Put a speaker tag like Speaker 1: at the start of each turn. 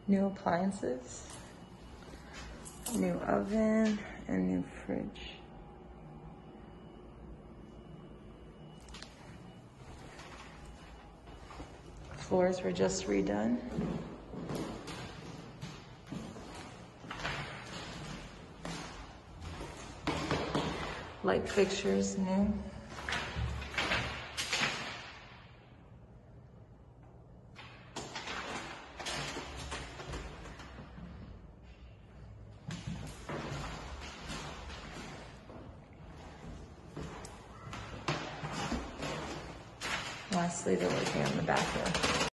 Speaker 1: New appliances, new oven, and new fridge. Floors were just redone. Light fixtures, new. Lastly, they're working on the bathroom.